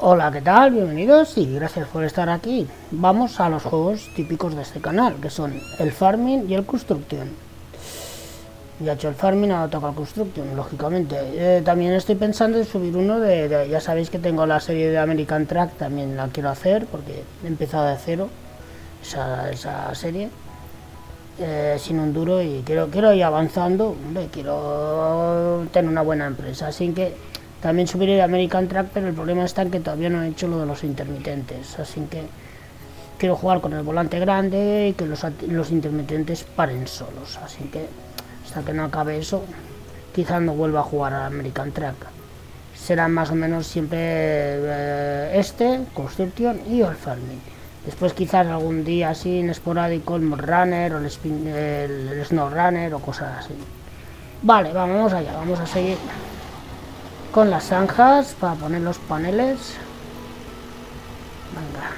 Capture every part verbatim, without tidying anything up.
Hola, ¿qué tal? Bienvenidos y gracias por estar aquí. Vamos a los juegos típicos de este canal, que son el Farming y el Construction. Ya he hecho el Farming, ahora toca el Construction, lógicamente. Eh, también estoy pensando en subir uno de, de... Ya sabéis que tengo la serie de American Truck, también la quiero hacer, porque he empezado de cero esa, esa serie. Eh, sin un duro y quiero, quiero ir avanzando, hombre, quiero tener una buena empresa, así que también subiré de American Truck, pero el problema está en que todavía no he hecho lo de los intermitentes, así que quiero jugar con el volante grande y que los, los intermitentes paren solos, así que hasta que no acabe eso, quizás no vuelva a jugar a American Truck. Será más o menos siempre eh, este, Construction y el Farming. Después quizás algún día así en esporádico el Mod Runner o el, spin, el, el Snow Runner o cosas así. Vale, vamos allá, vamos a seguir con las zanjas para poner los paneles. Venga.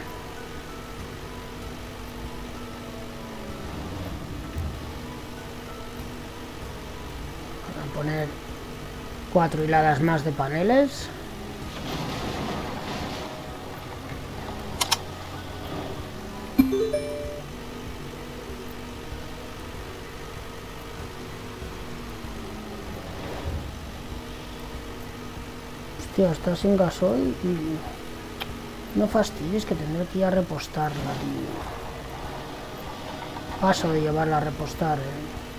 Vamos a poner cuatro hiladas más de paneles. Hostia, está sin gasoil y no fastidies que tendré que ir a repostarla, tío. Paso de llevarla a repostar, eh.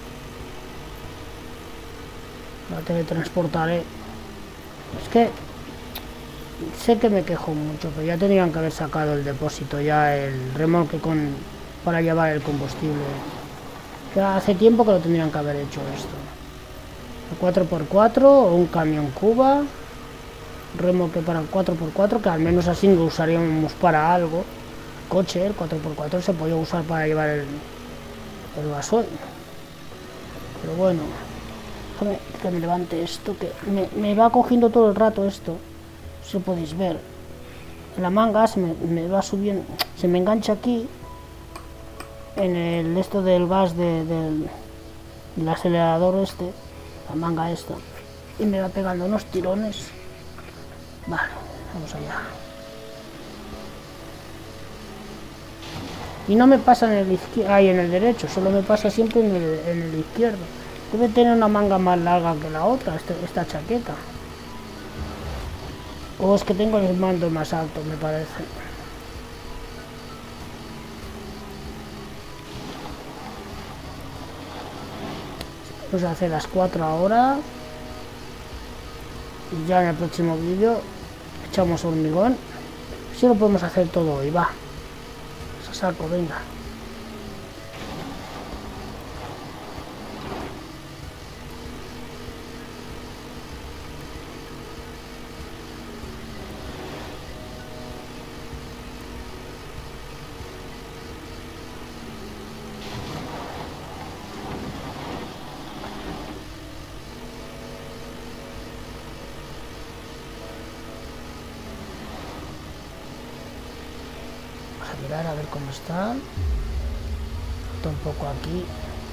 La teletransportaré. Es que sé que me quejo mucho, pero ya tendrían que haber sacado el depósito, ya el remolque con para llevar el combustible. Ya hace tiempo que lo tendrían que haber hecho esto. El cuatro por cuatro o un camión Cuba. Remolque para el cuatro por cuatro, que al menos así lo usaríamos para algo. Coche, el cuatro por cuatro se podía usar para llevar el, el gasoil. Pero bueno, déjame que me levante esto, que me, me va cogiendo todo el rato esto. Si lo podéis ver, en la manga se me, me va subiendo, se me engancha aquí en el esto del gas de, del, del acelerador este, la manga esta, y me va pegando unos tirones. Vale, vamos allá. Y no me pasa en el izquierdo, ahí en el derecho, solo me pasa siempre en el, en el izquierdo. Debe tener una manga más larga que la otra, este, esta chaqueta. O es que tengo el mando más alto, me parece. Vamos a hacer las cuatro ahora. Y ya en el próximo vídeo echamos hormigón. Si lo podemos hacer todo hoy, va. Se saco, venga. Mirar a ver cómo está. Está un poco aquí.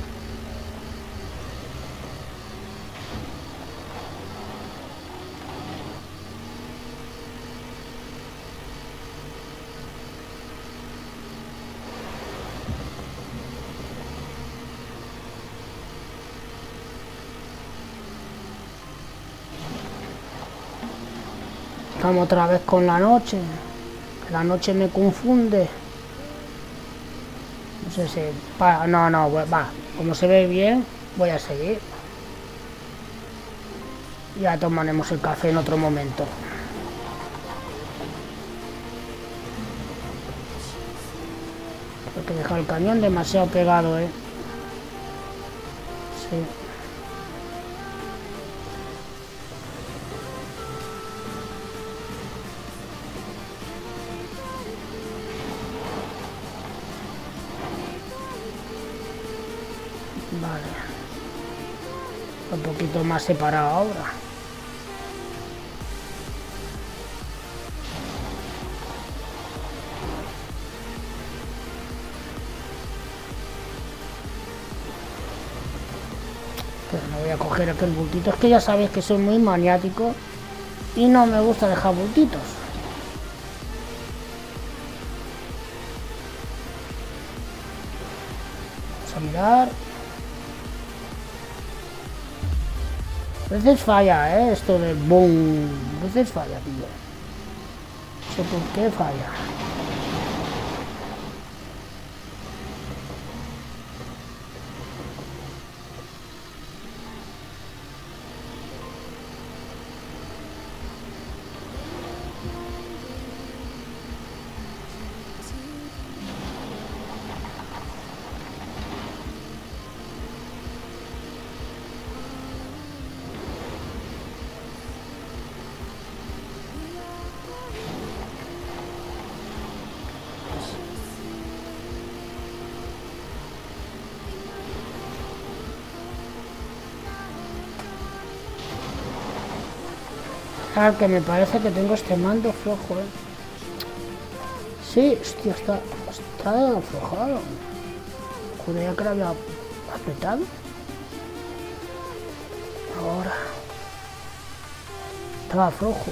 Estamos otra vez con la noche. La noche me confunde. No sé si... Pa, no, no, va. Como se ve bien, voy a seguir. Ya tomaremos el café en otro momento. Hay que dejar el cañón demasiado pegado, eh. Sí. Vale, un poquito más separado ahora. Pero no voy a coger aquel bultito, es que ya sabéis que soy muy maniático y no me gusta dejar bultitos. a mirar. A veces falla, ¿eh? Esto de boom. A veces falla, tío. No sé por qué falla. Ah, que me parece que tengo este mando flojo, eh. Sí, hostia, está, está aflojado. Joder, que lo había apretado. Ahora. Estaba flojo.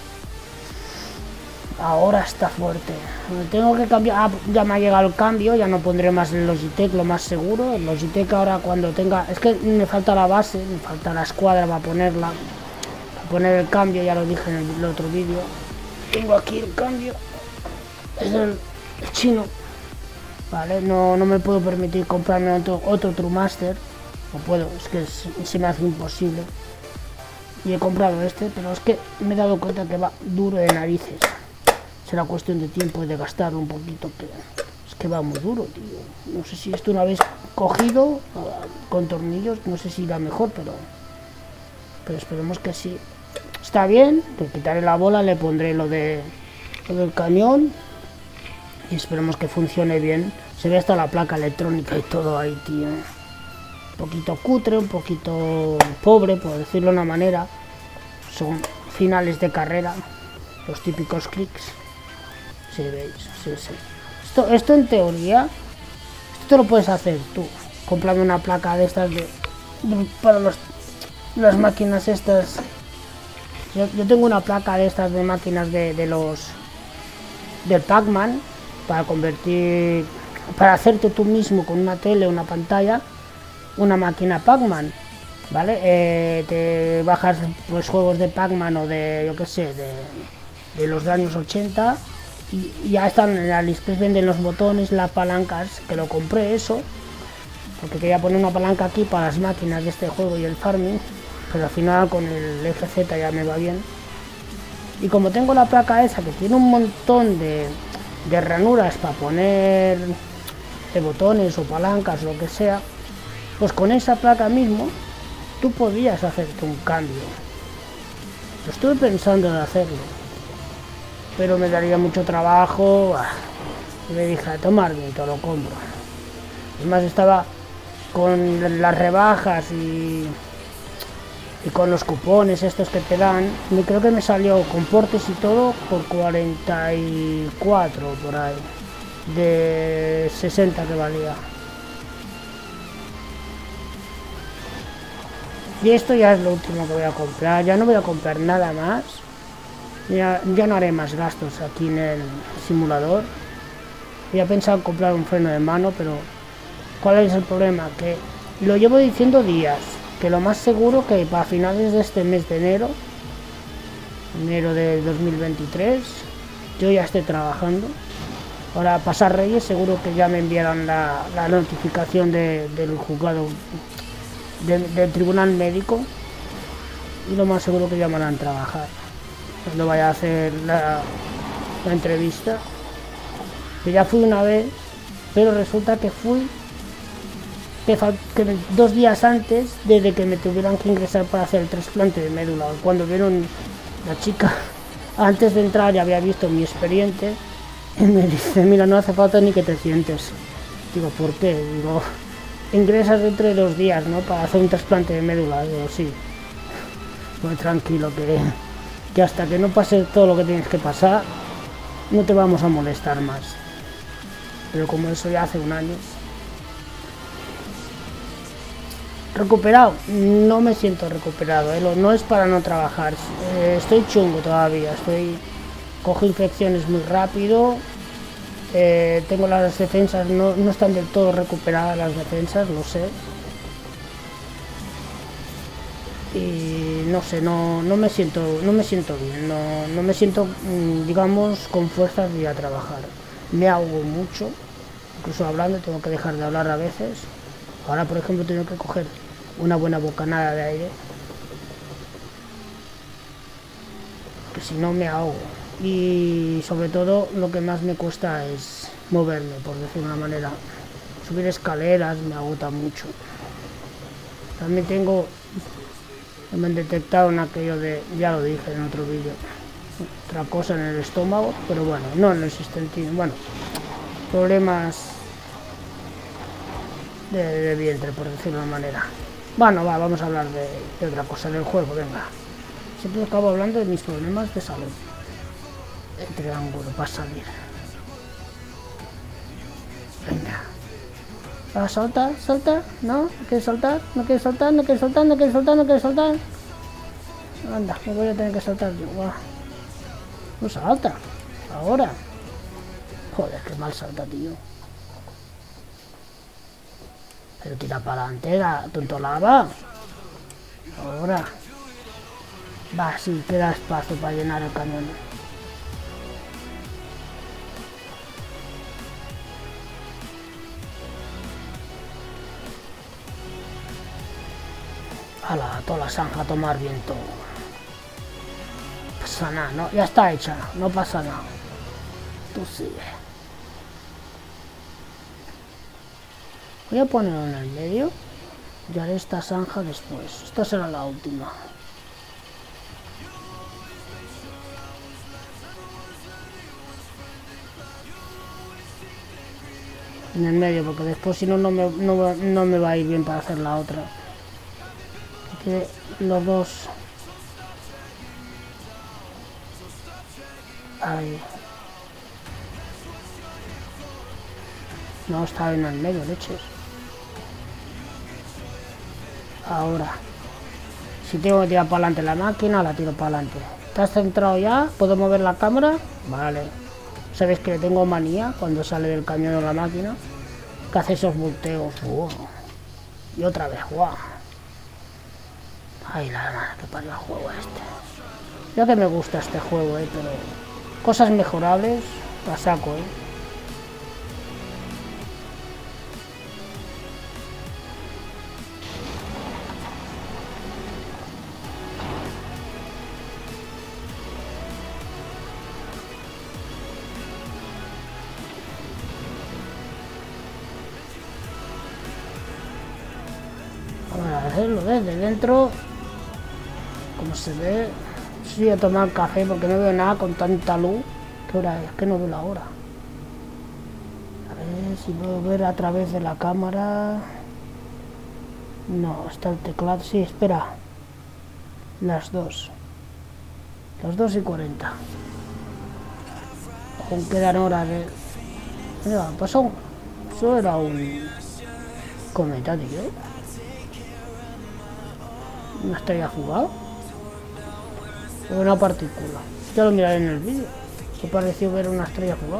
Ahora está fuerte. Tengo que cambiar. Ah, ya me ha llegado el cambio. Ya no pondré más el Logitech, lo más seguro. El Logitech ahora cuando tenga. Es que me falta la base, me falta la escuadra para ponerla. Poner el cambio, ya lo dije en el, el otro vídeo. Tengo aquí el cambio, es el, el chino, vale, no, no me puedo permitir comprarme otro, otro TrueMaster, no puedo, es que es, se me hace imposible, y he comprado este, pero es que me he dado cuenta que va duro de narices, será cuestión de tiempo y de gastar un poquito, que es que va muy duro, tío, no sé si esto una vez cogido, con tornillos, no sé si irá mejor, pero, pero esperemos que sí. Está bien, le quitaré la bola, le pondré lo, de, lo del cañón y esperemos que funcione bien. Se ve hasta la placa electrónica y todo ahí, tío. Un poquito cutre, un poquito pobre, por decirlo de una manera. Son finales de carrera, los típicos clics. Si veis, sí, sí. Esto, esto en teoría, esto te lo puedes hacer tú, comprando una placa de estas de, de para los, las máquinas estas. Yo, yo tengo una placa de estas de máquinas de, de los del Pac-Man para convertir, para hacerte tú mismo con una tele, una pantalla, una máquina Pac-Man, ¿vale? Eh, te bajas pues juegos de Pac-Man o de, yo qué sé, de, de los años ochenta y, y ya están en la AliExpress, venden los botones, las palancas, que lo compré eso, porque quería poner una palanca aquí para las máquinas de este juego y el farming. Pero al final con el F Z ya me va bien. Y como tengo la placa esa que tiene un montón de, de ranuras para poner de botones o palancas, lo que sea, pues con esa placa mismo tú podías hacerte un cambio. Lo estuve pensando en hacerlo, pero me daría mucho trabajo. Y me dije, a tomar bien, te lo compro. Además estaba con las rebajas y... y con los cupones estos que te dan, me creo que me salió con portes y todo por cuarenta y cuatro por ahí, de sesenta que valía. Y esto ya es lo último que voy a comprar, ya no voy a comprar nada más, ya, ya no haré más gastos aquí en el simulador. Había pensado en comprar un freno de mano, pero ¿cuál es el problema? Que lo llevo diciendo días, que lo más seguro que para finales de este mes de enero, enero de dos mil veintitrés, yo ya esté trabajando. Ahora pasar Reyes seguro que ya me enviarán la, la notificación de, del juzgado, de, del tribunal médico, y lo más seguro que ya me harán trabajar cuando vaya a hacer la, la entrevista. Que ya fui una vez, pero resulta que fui Que, que dos días antes de que me tuvieran que ingresar para hacer el trasplante de médula. Cuando vieron la chica, antes de entrar ya había visto mi expediente y me dice, mira, no hace falta ni que te sientes. Digo, ¿por qué? Digo, ingresas dentro de dos días, ¿no? Para hacer un trasplante de médula. Digo, sí. Pues tranquilo, que, que hasta que no pase todo lo que tienes que pasar, no te vamos a molestar más. Pero como eso ya hace un año. Recuperado, no me siento recuperado, ¿eh? No es para no trabajar, eh, estoy chungo todavía, estoy cojo infecciones muy rápido Eh, tengo las defensas, no, no están del todo recuperadas las defensas, lo sé. Y no sé, no, no me siento no me siento bien, no, no me siento, digamos, con fuerzas de ir a trabajar. Me ahogo mucho, incluso hablando, tengo que dejar de hablar a veces. Ahora, por ejemplo, tengo que coger una buena bocanada de aire, que si no me ahogo. Y sobre todo lo que más me cuesta es moverme, por decirlo de una manera. Subir escaleras me agota mucho. También tengo, me han detectado en aquello de, ya lo dije en otro vídeo, otra cosa en el estómago, pero bueno, no en el intestino, bueno, problemas de, de vientre, por decirlo de una manera. Bueno, va, vamos a hablar de, de otra cosa, del juego, venga. Siempre acabo hablando de mis problemas de salud. El triángulo para salir. Venga. Ah, salta, salta, no, no quieres saltar, no quieres saltar, no quieres saltar, no quieres saltar, no quieres saltar. Anda, me voy a tener que saltar yo. Guau. No salta, ahora. Joder, qué mal salta, tío. Pero tira para adelante, tonto lava. Ahora. Va, sí, queda espacio para llenar el cañón. Ala, toda la zanja a tomar viento. No pasa nada, no, ya está hecha, no pasa nada. Tú sigue. Voy a ponerlo en el medio y haré esta zanja después. Esta será la última. En el medio, porque después si no, no me, no, no me va a ir bien para hacer la otra. Que los dos. Ahí. No, está en el medio, leches. Ahora. Si tengo que tirar para adelante la máquina, la tiro para adelante. ¿Estás centrado ya? ¿Puedo mover la cámara? Vale. ¿Sabes que le tengo manía cuando sale del cañón de la máquina? Que hace esos volteos. Wow. Y otra vez, guau. Wow. Ay, la madre que parió el juego este. Ya que me gusta este juego, eh, pero cosas mejorables la saco, eh. Vamos a hacerlo desde dentro. Como se ve, sí, voy a tomar café porque no veo nada con tanta luz. ¿Qué hora es? Que no veo la hora. A ver si puedo ver a través de la cámara. No, está el teclado. Sí, espera. Las dos. Las dos y cuarenta. Aún quedan horas de... Mira, pasó. Eso era un cometa, tío. Una estrella jugada. Una partícula. Ya lo miraré en el vídeo. Me pareció ver una estrella jugada.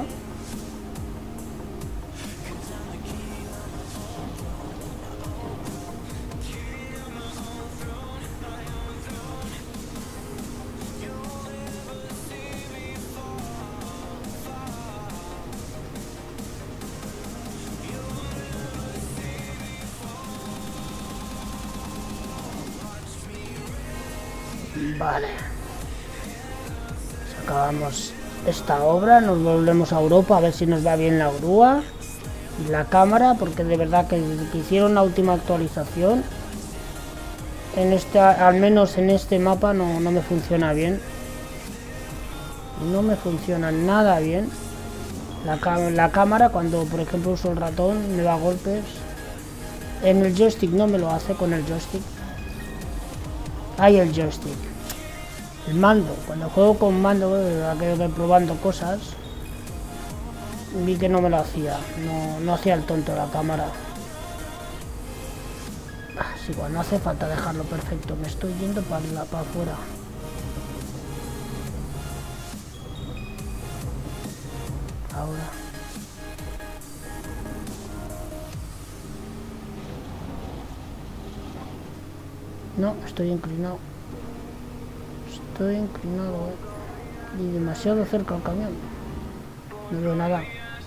Vale. Acabamos esta obra, nos volvemos a Europa a ver si nos va bien la grúa y la cámara, porque de verdad que desde que hicieron la última actualización, en este, al menos en este mapa no, no me funciona bien. No me funciona nada bien. La, la cámara, cuando por ejemplo uso el ratón, me da golpes. En el joystick no me lo hace con el joystick. Hay el joystick. El mando, cuando juego con mando, aquello de probando cosas, vi que no me lo hacía, no, no hacía el tonto la cámara. Ah, sí, igual no hace falta dejarlo perfecto, me estoy yendo para, la, para afuera. Ahora. No, estoy inclinado. Estoy inclinado, eh. Y demasiado cerca al camión. No veo nada.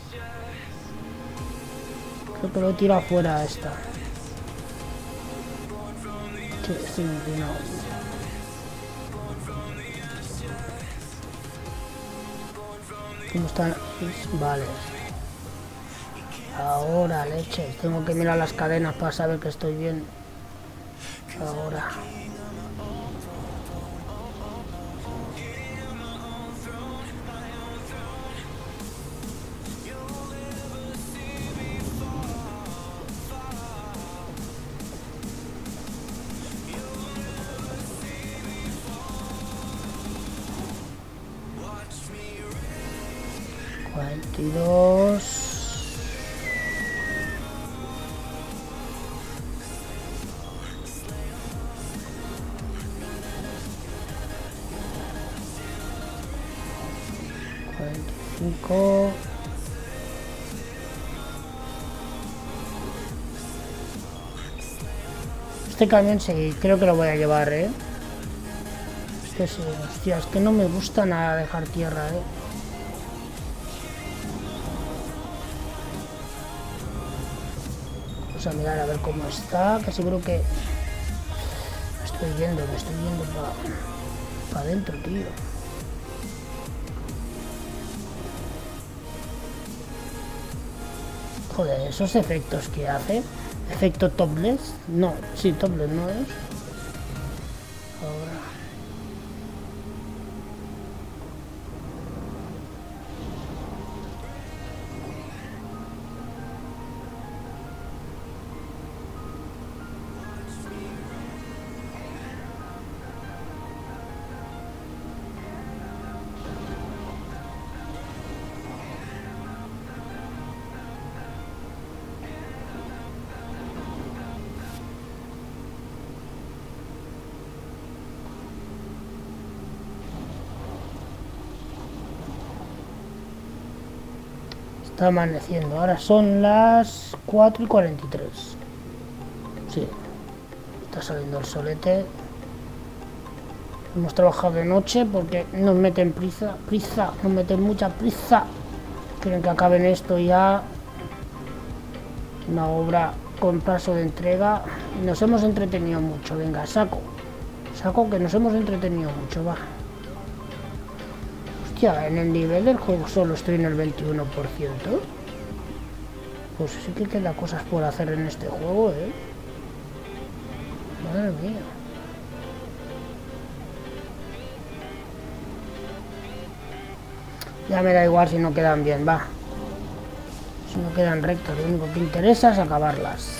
Creo que lo he tirado fuera a esta. Sí, estoy inclinado. ¿Cómo están? Vale. Ahora, leche. Tengo que mirar las cadenas para saber que estoy bien. Ahora. cuarenta y dos. cuarenta y cinco. Este camión sí, creo que lo voy a llevar, eh. Este sí, hostia, es que no me gusta nada dejar tierra, eh. Vamos a mirar a ver cómo está, que seguro que... Me estoy yendo, me estoy yendo para pa adentro, tío. Joder, esos efectos que hace. Efecto topless. No, sí, topless no es. Ahora. Está amaneciendo, ahora son las cuatro y cuarenta y tres. Sí, está saliendo el solete. Hemos trabajado de noche porque nos meten prisa, prisa, nos meten mucha prisa. Quieren que acaben esto ya. Una obra con plazo de entrega. Nos hemos entretenido mucho, venga, saco. Saco que nos hemos entretenido mucho, va. Hostia, en el nivel del juego solo estoy en el veintiuno por ciento. Pues sí que queda cosas por hacer en este juego, eh. Madre mía. Ya me da igual si no quedan bien, va. Si no quedan rectos, lo único que interesa es acabarlas.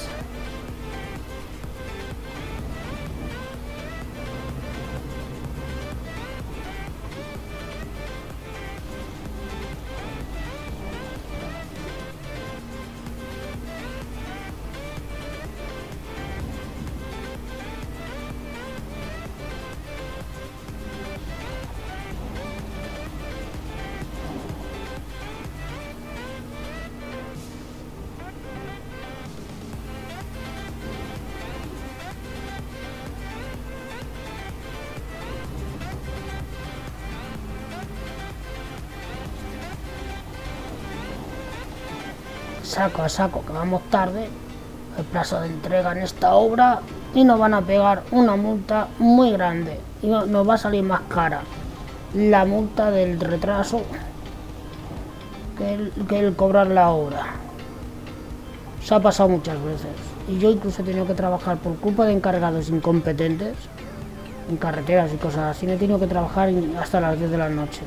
Saco a saco, que vamos tarde. El plazo de entrega en esta obra y nos van a pegar una multa muy grande y nos va a salir más cara la multa del retraso que el, que el cobrar la obra. Se ha pasado muchas veces y yo incluso he tenido que trabajar por culpa de encargados incompetentes en carreteras y cosas así. He tenido que trabajar hasta las diez de la noche,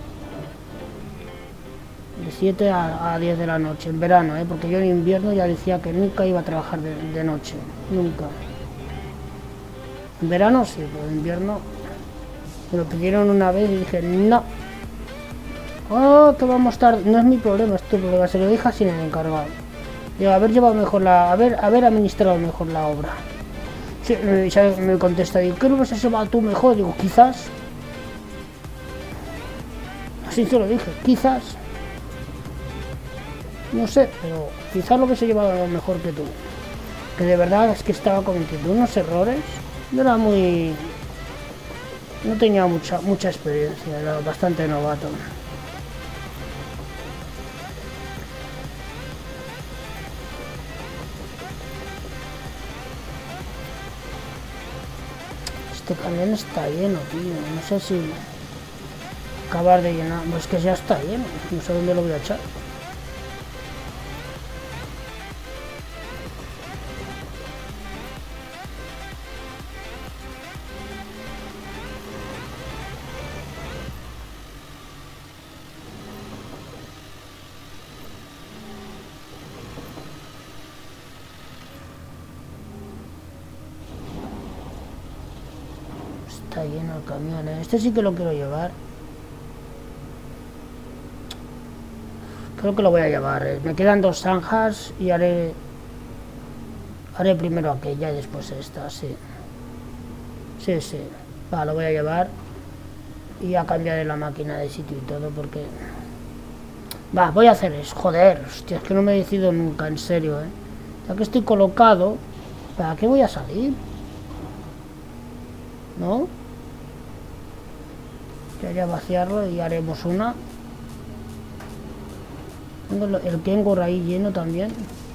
de siete a diez de la noche, en verano, ¿eh? Porque yo en invierno ya decía que nunca iba a trabajar de, de noche, nunca. En verano sí, pero en invierno me lo pidieron una vez y dije, no. Oh, que vamos tarde. No es mi problema, es tu problema. Se lo dije así en el encargado. Digo, haber llevado mejor la... Haber, haber administrado mejor la obra. Sí, me, me contesta, digo, ¿qué no hubieses llevado tú mejor? Digo, quizás. Así se lo dije, quizás. No sé, pero quizás lo hubiese llevado mejor que tú. Que de verdad es que estaba cometiendo unos errores Yo era muy... no tenía mucha mucha experiencia, era bastante novato. Este camión está lleno, tío. No sé si acabar de llenar. Pues que ya está lleno. No sé dónde lo voy a echar. Está lleno el camión, ¿eh? Este sí que lo quiero llevar. Creo que lo voy a llevar. ¿eh? Me quedan dos zanjas y haré... Haré primero aquella y después esta, sí. Sí, sí. Va, lo voy a llevar. Y ya cambiaré la máquina de sitio y todo porque... Va, voy a hacer eso. Joder, hostia, es que no me he decidido nunca, en serio, ¿eh? Ya que estoy colocado, ¿para qué voy a salir? ¿No? Ya ya vaciarlo y haremos una. Tengo el Kengur ahí lleno también.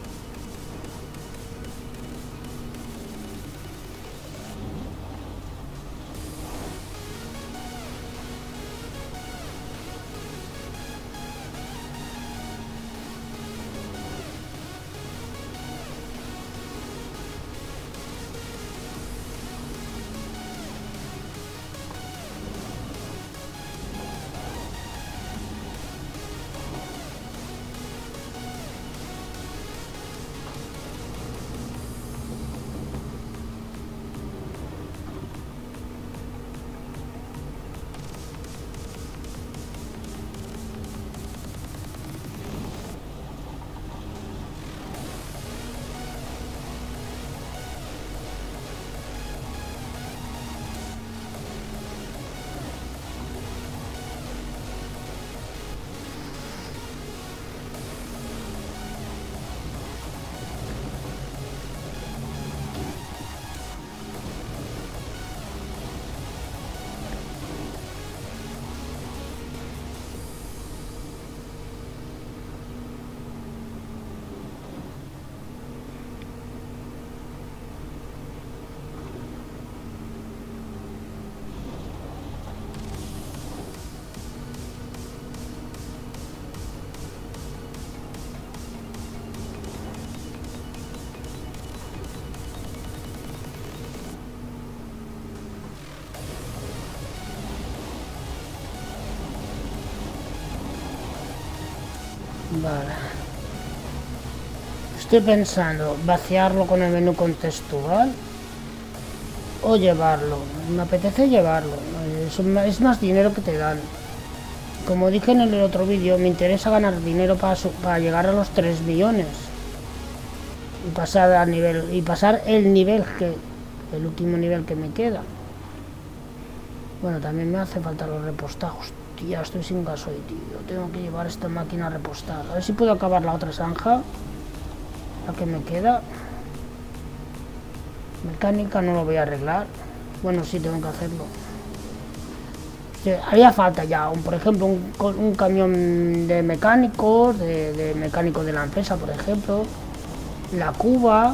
Vale. Estoy pensando vaciarlo con el menú contextual o llevarlo. Me apetece llevarlo. Es más dinero que te dan. Como dije en el otro vídeo, me interesa ganar dinero para, para llegar a los tres millones. Y pasar a nivel. Y pasar el nivel que. El último nivel que me queda. Bueno, también me hace falta los repostados. Tía, estoy sin gasoil, tío. Tengo que llevar esta máquina a repostar. A ver si puedo acabar la otra zanja. La que me queda. Mecánica no lo voy a arreglar. Bueno, sí, tengo que hacerlo. Sí, haría falta ya, un, por ejemplo, un, un camión de mecánicos, de, de mecánicos de la empresa, por ejemplo. La cuba.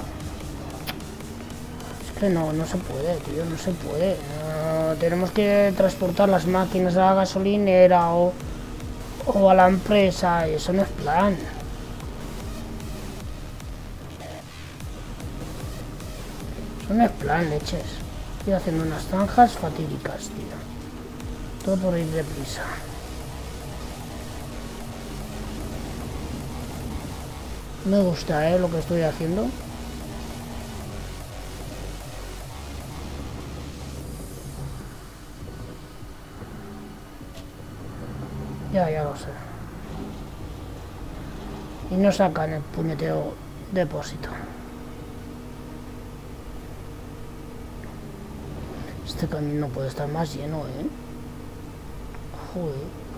Es que no, no se puede, tío, no se puede. No, tenemos que transportar las máquinas a la gasolinera o, o a la empresa. Eso no es plan. Eso no es plan, leches. Estoy haciendo unas zanjas fatídicas, tío. Todo por ir deprisa. Me gusta, ¿eh? Lo que estoy haciendo. Ya, ya lo sé. Y no sacan el puñetero depósito. Este camino no puede estar más lleno, ¿eh? Joder.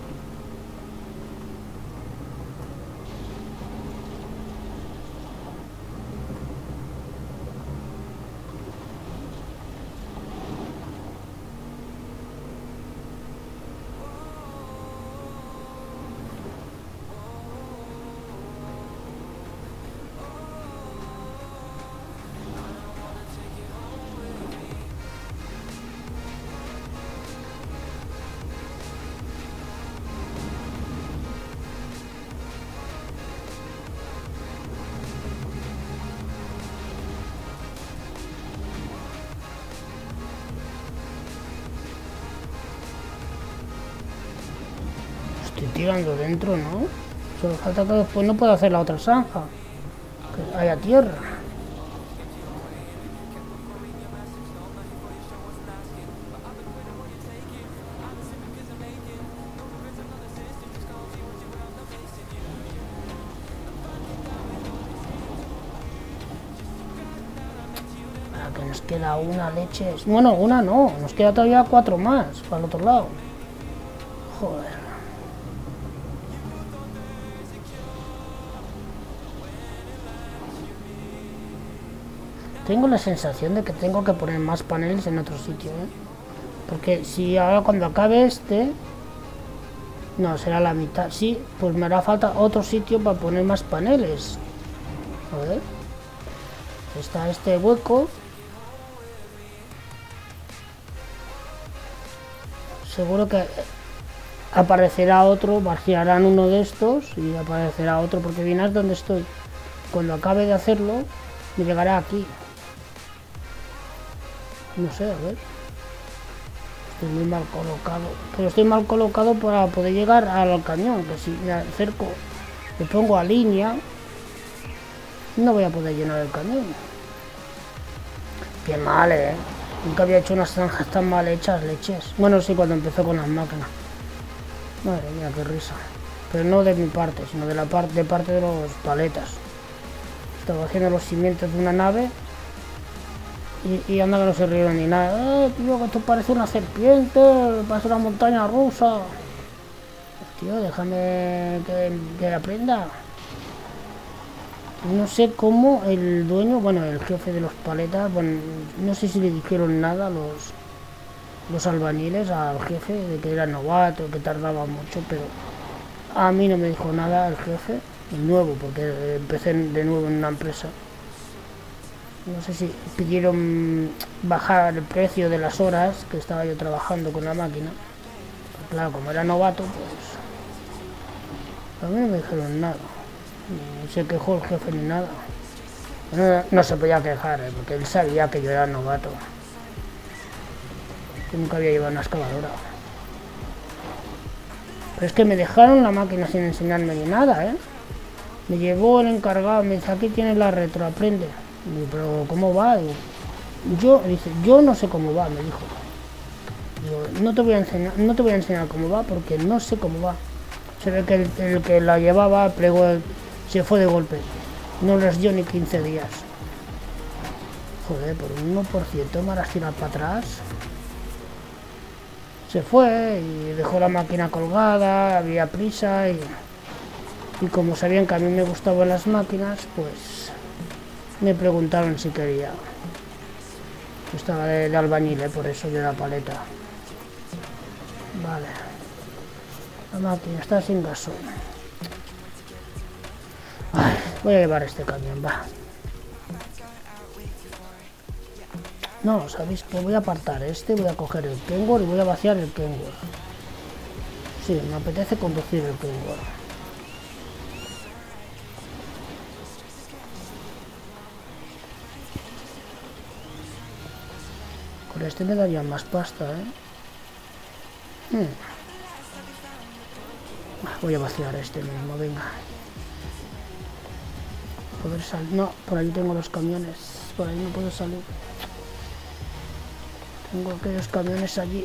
tirando dentro, ¿no? Solo falta que después no pueda hacer la otra zanja, que haya tierra. Que nos queda una leche. Bueno, una no, nos queda todavía cuatro más para el otro lado. Joder. Tengo la sensación de que tengo que poner más paneles en otro sitio, ¿eh? Porque si ahora cuando acabe este... No, será la mitad. Sí, pues me hará falta otro sitio para poner más paneles. A ver. Está este hueco. Seguro que aparecerá otro, vaciarán uno de estos y aparecerá otro, porque vienes donde estoy. Cuando acabe de hacerlo, me llegará aquí. No sé, a ver. Estoy muy mal colocado. Pero estoy mal colocado para poder llegar al cañón, que si me acerco, me pongo a línea, no voy a poder llenar el cañón. Qué mal, eh. Nunca había hecho unas zanjas tan mal hechas, leches. Bueno, sí, cuando empezó con las máquinas. Madre mía, qué risa. Pero no de mi parte, sino de la parte de parte de los paletas. Estaba haciendo los cimientos de una nave y, y anda que no se rieron ni nada. Eh, tío, que esto parece una serpiente, parece una montaña rusa. Tío, déjame que, que aprenda. No sé cómo el dueño, bueno, el jefe de los paletas, bueno, no sé si le dijeron nada a los, los albañiles al jefe de que era novato, que tardaba mucho, pero a mí no me dijo nada el jefe, el nuevo, porque empecé de nuevo en una empresa. No sé si pidieron bajar el precio de las horas que estaba yo trabajando con la máquina. Pero claro, como era novato, pues a mí no me dijeron nada. No se quejó el jefe ni nada. No, no se podía quejar, ¿eh? Porque él sabía que yo era novato. Que nunca había llevado una excavadora. Pero es que me dejaron la máquina sin enseñarme ni nada, ¿eh? Me llevó el encargado, me dice, aquí tienes la retro, aprende. Digo, pero ¿cómo va? Digo, yo, dice, yo no sé cómo va, me dijo. Digo, no te voy a enseñar, no te voy a enseñar cómo va porque no sé cómo va. Se ve que el, el que la llevaba, plegó el, se fue de golpe. No les dio ni quince días. Joder, por un uno por ciento me harás tirar para atrás. Se fue y dejó la máquina colgada, había prisa y, y como sabían que a mí me gustaban las máquinas, pues me preguntaron si quería. Yo estaba de, de albañil, ¿eh? Por eso yo la paleta. Vale. La máquina está sin gasolina. Ay, voy a llevar este camión, va. No, ¿sabéis qué? Voy a apartar este, voy a coger el Kenworth y voy a vaciar el Kenworth. Sí, me apetece conducir el Kenworth. Con este me daría más pasta, ¿eh? Hmm. Voy a vaciar este mismo, venga. Poder salir. No, por ahí tengo los camiones. Por ahí no puedo salir. Tengo aquellos camiones allí.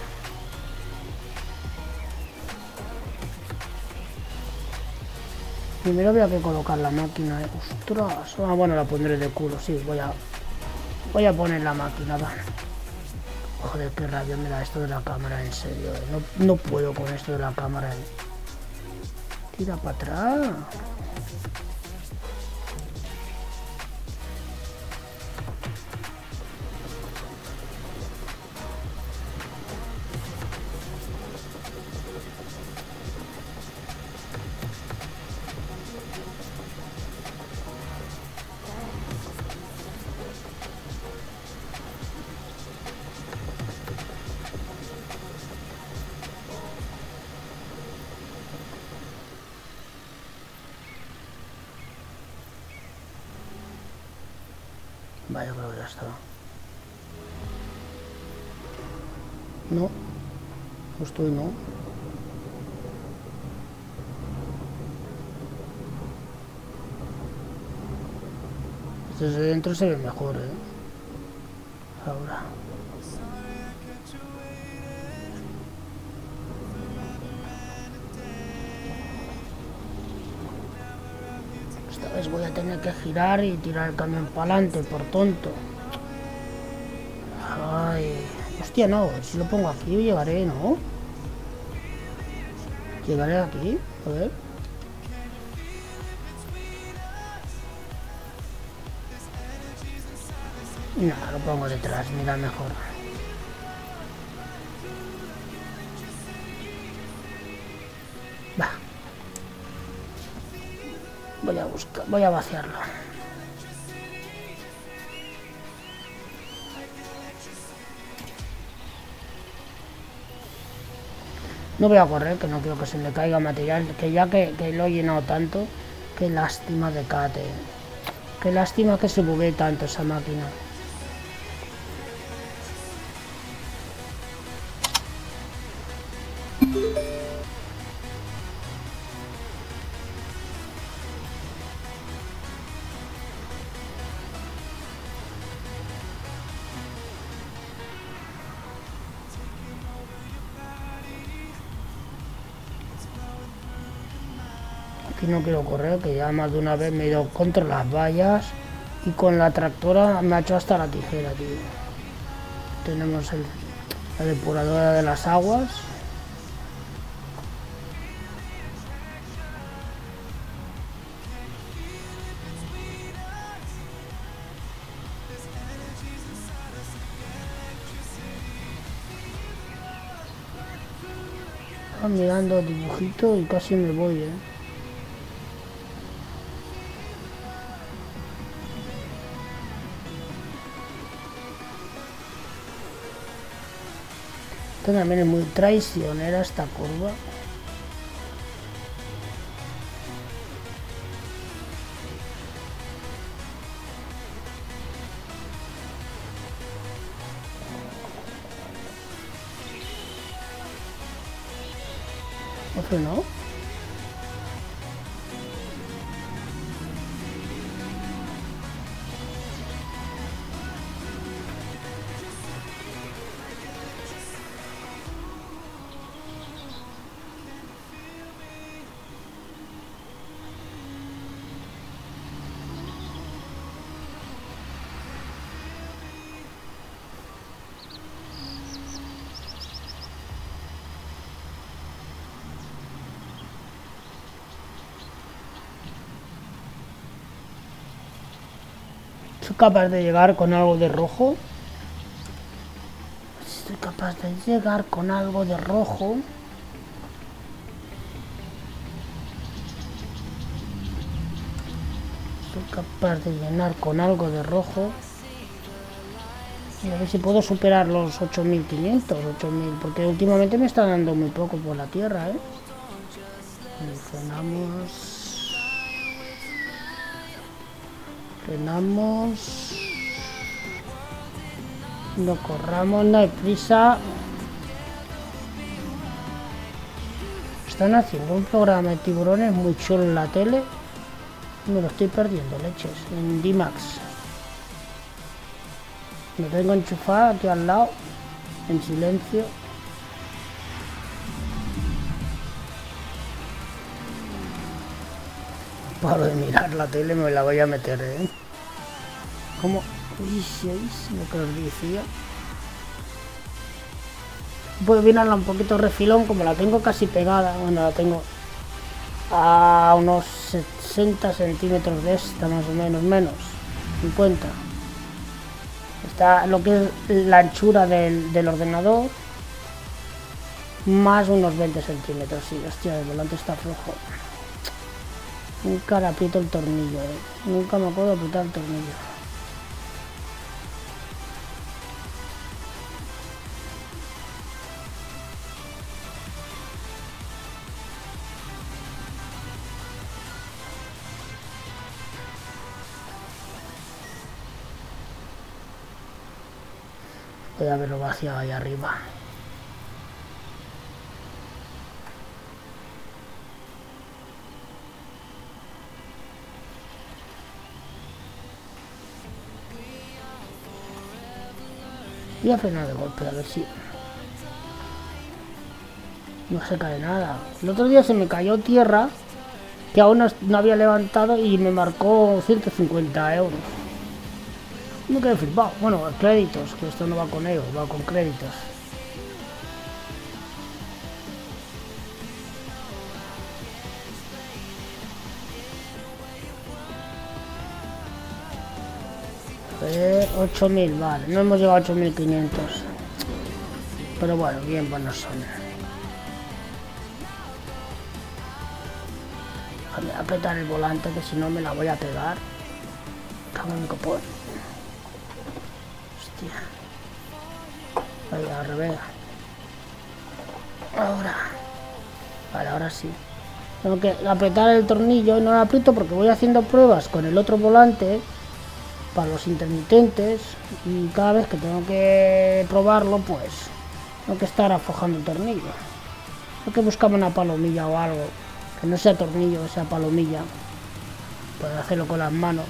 Primero voy a que colocar la máquina. ¿eh? Ostras. Ah, bueno, la pondré de culo. Sí, voy a. Voy a poner la máquina, va. Joder, qué rabia me da esto de la cámara, en serio. ¿eh? No, no puedo con esto de la cámara. ¿eh? Tira para atrás. Vaya, creo que ya está. No. No estoy, no. Desde dentro se ve mejor, ¿eh? Ahora. Esta vez voy a tener que girar y tirar el camión para adelante, por tonto. Ay, hostia, no, si lo pongo aquí llegaré, ¿no? Llegaré aquí, a ver. No, lo pongo detrás, mira mejor. Va. Voy a buscar, voy a vaciarlo. No voy a correr, que no quiero que se le caiga material, que ya que, que lo he llenado tanto, qué lástima de Kate. Qué lástima que se buguee tanto esa máquina. Aquí no quiero correr, que ya más de una vez me he ido contra las vallas y con la tractora me ha hecho hasta la tijera, tío. Tenemos el, la depuradora de las aguas. Estaba mirando dibujitos y casi me voy, eh. Esta también es muy traicionera esta curva. ¿No frenó? Soy capaz de llegar con algo de rojo. Soy capaz de llegar con algo de rojo. Soy capaz de llenar con algo de rojo. Y a ver si puedo superar los ocho mil quinientos, ocho mil, porque últimamente me está dando muy poco por la tierra, ¿eh? Y frenamos. Frenamos. No corramos, no hay prisa. Están haciendo un programa de tiburones muy chulo en la tele. Me lo estoy perdiendo, leches. En D max. Lo tengo enchufado aquí al lado. En silencio. Paro de mirar la tele, me la voy a meter, ¿eh? ¿Cómo? ¿Dices lo que os decía? Puedo mirarla un poquito refilón, como la tengo casi pegada. Bueno, la tengo a unos sesenta centímetros de esta, más o menos, menos, cincuenta. Está lo que es la anchura del, del ordenador, más unos veinte centímetros. Sí, hostia, el volante está flojo. Nunca le aprieto el tornillo, ¿eh? Nunca me acuerdo de apretar el tornillo. Voy a verlo vaciado ahí arriba. Y a frenar de golpe, a ver si... No se cae nada. El otro día se me cayó tierra, que aún no, no había levantado y me marcó ciento cincuenta euros. Me quedé flipado. Bueno, créditos, que esto no va con ellos, va con créditos. ocho mil, vale, no hemos llegado a ocho mil quinientos, pero bueno, bien buenos son. Déjame apretar el volante, que si no me la voy a pegar. Cago en mi copón. Hostia. Ahí, al revés. Ahora. Vale, ahora sí. Tengo que apretar el tornillo y no lo aprieto porque voy haciendo pruebas con el otro volante para los intermitentes, y cada vez que tengo que probarlo, pues tengo que estar aflojando el tornillo. Tengo que buscar una palomilla o algo que no sea tornillo, que sea palomilla, para hacerlo con las manos.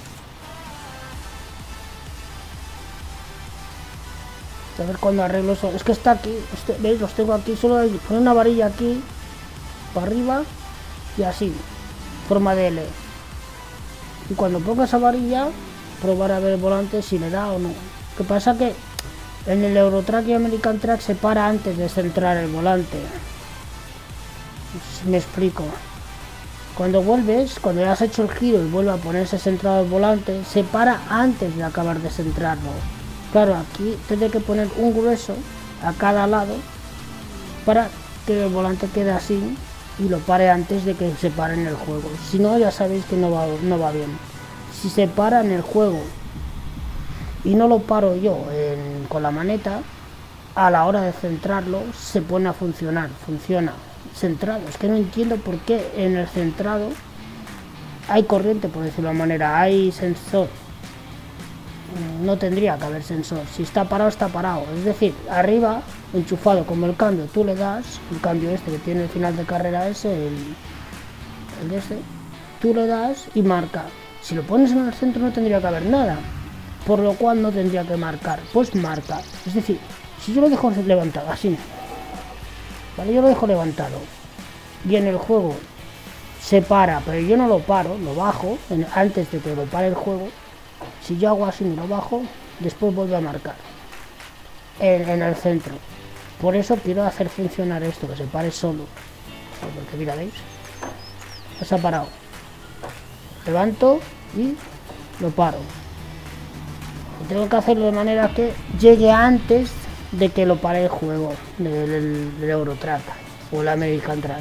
A ver cuando arreglo eso. Es que está aquí, este, veis, los tengo aquí, solo hay que poner una varilla aquí para arriba y así, forma de L, y cuando ponga esa varilla probar a ver el volante si le da o no. Lo que pasa que en el Eurotrack y American Track se para antes de centrar el volante. No sé si me explico. Cuando vuelves, cuando ya has hecho el giro y vuelve a ponerse centrado el volante, se para antes de acabar de centrarlo. Claro, aquí tendré que poner un grueso a cada lado para que el volante quede así y lo pare antes de que se pare en el juego. Si no, ya sabéis que no va, no va bien. Si se para en el juego y no lo paro yo en, con la maneta, a la hora de centrarlo se pone a funcionar, funciona centrado. Es que no entiendo por qué en el centrado hay corriente, por decirlo de una manera, hay sensor. No tendría que haber sensor. Si está parado, está parado. Es decir, arriba, enchufado como el cambio, tú le das, el cambio este que tiene el final de carrera ese, el, el de este, tú le das y marca. Si lo pones en el centro no tendría que haber nada, por lo cual no tendría que marcar, pues marca. Es decir, si yo lo dejo levantado, así, vale, yo lo dejo levantado, y en el juego se para, pero yo no lo paro, lo bajo, en, antes de que lo pare el juego, si yo hago así, me lo bajo, después vuelve a marcar, en, en el centro. Por eso quiero hacer funcionar esto, que se pare solo, porque mira, ¿veis? Ya se ha parado. Levanto y lo paro. Y tengo que hacerlo de manera que llegue antes de que lo pare el juego del, del, del Eurotrack o el American Track.